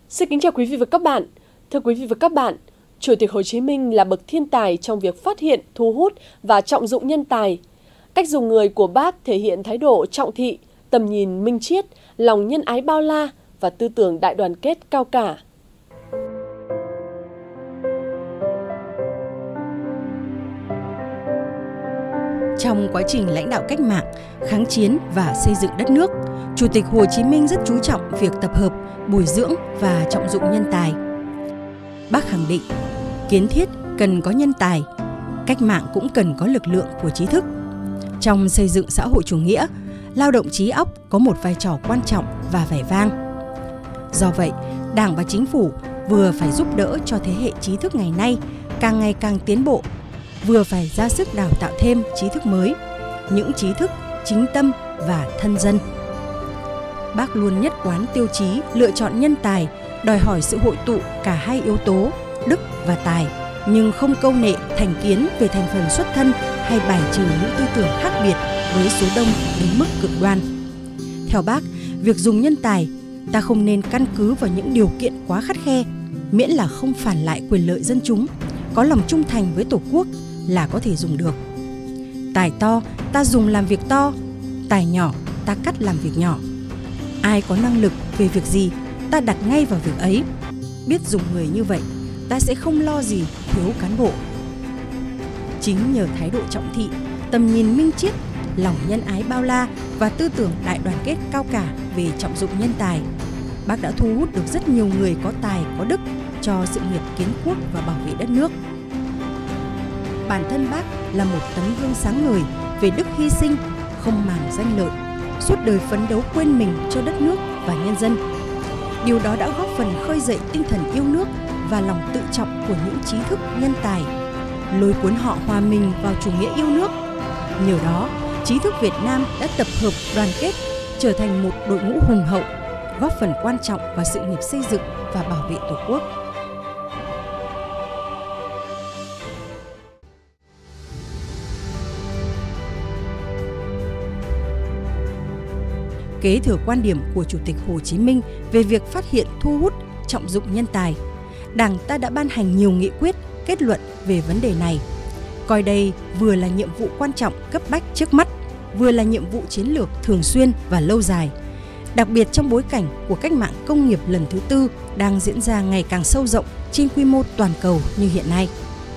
Xin kính chào quý vị và các bạn. Thưa quý vị và các bạn, Chủ tịch Hồ Chí Minh là bậc thiên tài trong việc phát hiện, thu hút và trọng dụng nhân tài. Cách dùng người của Bác thể hiện thái độ trọng thị, tầm nhìn minh triết, lòng nhân ái bao la và tư tưởng đại đoàn kết cao cả. Trong quá trình lãnh đạo cách mạng, kháng chiến và xây dựng đất nước, Chủ tịch Hồ Chí Minh rất chú trọng việc tập hợp, bồi dưỡng và trọng dụng nhân tài. Bác khẳng định, kiến thiết cần có nhân tài, cách mạng cũng cần có lực lượng của trí thức. Trong xây dựng xã hội chủ nghĩa, lao động trí óc có một vai trò quan trọng và vẻ vang. Do vậy, Đảng và Chính phủ vừa phải giúp đỡ cho thế hệ trí thức ngày nay càng ngày càng tiến bộ, vừa phải ra sức đào tạo thêm trí thức mới, những trí thức chính tâm và thân dân. Bác luôn nhất quán tiêu chí lựa chọn nhân tài, đòi hỏi sự hội tụ cả hai yếu tố đức và tài, nhưng không câu nệ thành kiến về thành phần xuất thân hay bài trừ những tư tưởng khác biệt với số đông đến mức cực đoan. Theo Bác, việc dùng nhân tài, ta không nên căn cứ vào những điều kiện quá khắt khe, miễn là không phản lại quyền lợi dân chúng, có lòng trung thành với Tổ quốc là có thể dùng được. Tài to ta dùng làm việc to, tài nhỏ ta cắt làm việc nhỏ. Ai có năng lực về việc gì ta đặt ngay vào việc ấy. Biết dùng người như vậy, ta sẽ không lo gì thiếu cán bộ. Chính nhờ thái độ trọng thị, tầm nhìn minh triết, lòng nhân ái bao la và tư tưởng đại đoàn kết cao cả về trọng dụng nhân tài, Bác đã thu hút được rất nhiều người có tài, có đức cho sự nghiệp kiến quốc và bảo vệ đất nước. Bản thân Bác là một tấm gương sáng ngời về đức hy sinh, không màng danh lợi, suốt đời phấn đấu quên mình cho đất nước và nhân dân. Điều đó đã góp phần khơi dậy tinh thần yêu nước và lòng tự trọng của những trí thức nhân tài, lôi cuốn họ hòa mình vào chủ nghĩa yêu nước. Nhờ đó, trí thức Việt Nam đã tập hợp đoàn kết, trở thành một đội ngũ hùng hậu, góp phần quan trọng vào sự nghiệp xây dựng và bảo vệ Tổ quốc. Kế thừa quan điểm của Chủ tịch Hồ Chí Minh về việc phát hiện, thu hút, trọng dụng nhân tài, Đảng ta đã ban hành nhiều nghị quyết, kết luận về vấn đề này. Coi đây vừa là nhiệm vụ quan trọng cấp bách trước mắt, vừa là nhiệm vụ chiến lược thường xuyên và lâu dài, đặc biệt trong bối cảnh của cách mạng công nghiệp lần thứ tư đang diễn ra ngày càng sâu rộng trên quy mô toàn cầu như hiện nay.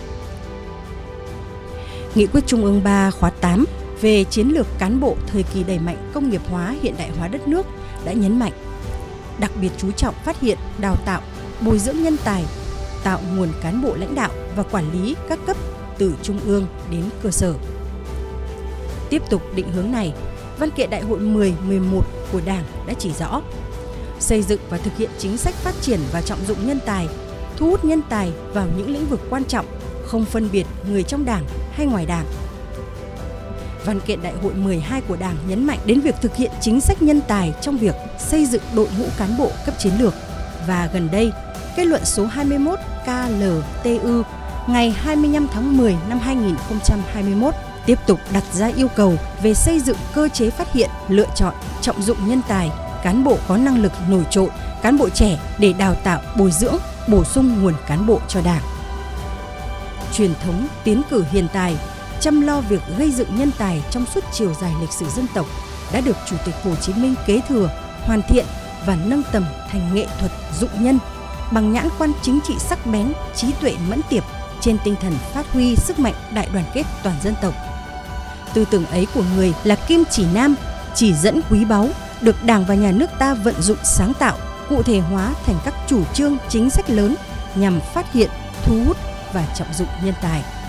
Nghị quyết Trung ương 3 khóa 8 về chiến lược cán bộ thời kỳ đẩy mạnh công nghiệp hóa, hiện đại hóa đất nước đã nhấn mạnh, đặc biệt chú trọng phát hiện, đào tạo, bồi dưỡng nhân tài, tạo nguồn cán bộ lãnh đạo và quản lý các cấp từ trung ương đến cơ sở. Tiếp tục định hướng này, Văn kiện Đại hội 10, 11 của Đảng đã chỉ rõ, xây dựng và thực hiện chính sách phát triển và trọng dụng nhân tài, thu hút nhân tài vào những lĩnh vực quan trọng, không phân biệt người trong Đảng hay ngoài Đảng. Văn kiện Đại hội 12 của Đảng nhấn mạnh đến việc thực hiện chính sách nhân tài trong việc xây dựng đội ngũ cán bộ cấp chiến lược. Và gần đây, kết luận số 21 KLTU ngày 25 tháng 10 năm 2021 tiếp tục đặt ra yêu cầu về xây dựng cơ chế phát hiện, lựa chọn, trọng dụng nhân tài, cán bộ có năng lực nổi trội, cán bộ trẻ để đào tạo, bồi dưỡng, bổ sung nguồn cán bộ cho Đảng. Truyền thống tiến cử hiền tài, chăm lo việc gây dựng nhân tài trong suốt chiều dài lịch sử dân tộc đã được Chủ tịch Hồ Chí Minh kế thừa, hoàn thiện và nâng tầm thành nghệ thuật dụng nhân bằng nhãn quan chính trị sắc bén, trí tuệ mẫn tiệp trên tinh thần phát huy sức mạnh đại đoàn kết toàn dân tộc. Tư tưởng ấy của người là kim chỉ nam, chỉ dẫn quý báu, được Đảng và Nhà nước ta vận dụng sáng tạo, cụ thể hóa thành các chủ trương chính sách lớn nhằm phát hiện, thu hút và trọng dụng nhân tài.